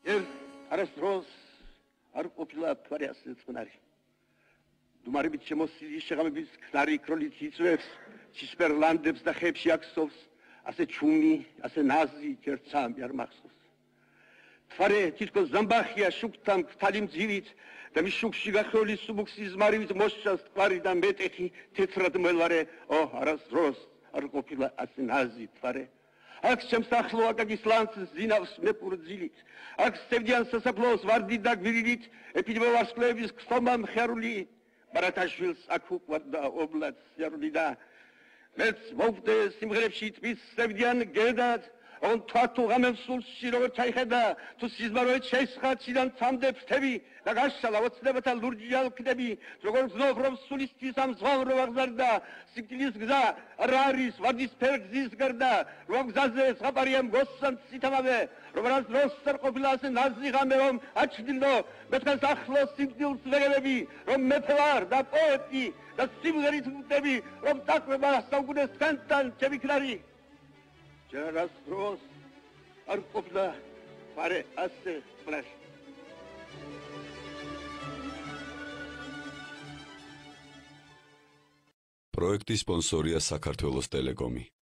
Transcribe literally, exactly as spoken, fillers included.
ჯერ არასდროს არ ყოფილა მთვარე ასე წყნარი. დუმარებით შემოსილი შეღამების ქნარი ქროლით იწვევს, ცისფერლანდებს და ხეებში აქსოვს, ასე ჩუმი, ასე ნაზი ჯერცამი არ მახსოვს. მთვარე თითქოს ზამბახია შუქთან ქთალი მძივით და მის შუქში გახეული სუბუქსის მარივით მოსჩას თვარი და მეტეხი თეთრად მელარე, ო არასდროს არ ყოფილა ასე ნაზი თვარე. აქ ჩემს ახლო აკაკის ლანცს ზინავს მეპურძილით, აქ სევდიან სასაფლაოს ვარდით და გვირილით, ეპიდემო ვარსკვლავების ქსომა მხიარული, ბარათაშვილს აქ უყვარდა ობლად სიარული და მეც მოვდე სიმღერებში ტყის სევდიან გედად, on თვართო ღამემ სულში როგორ ჩაიხედა, თუ სიზმაროეთ შეისხა ციდან ცამდე ფრთები და გაშალა ოცნებათა ლურჯი ალქდები, როგორ გზნობ რომ სულისთვის ამ ზღვამ რო აღზარდა, სიკვდილის გზა რა არის ვარდისფერ გზის გარდა, რომ გზაზე ზღაპარია მგოსან ცითამავე, რომ არასდროს არ ყოფილა ასე ნაზი ღამე რომ აჩრდილო, მეთხეს ახლოს სიკვდილს ვეგებები, რომ მეფე ვარ და პოეტი და სიმღერით ვუტები, რომ დაკვება საუკუნეს თქვენთან ჩემი ქნარი. ჯერ არასდროს არ ყოფილა მთვარე ასე წყნარი. პროექტის სპონსორია საქართველოს ტელეკომი.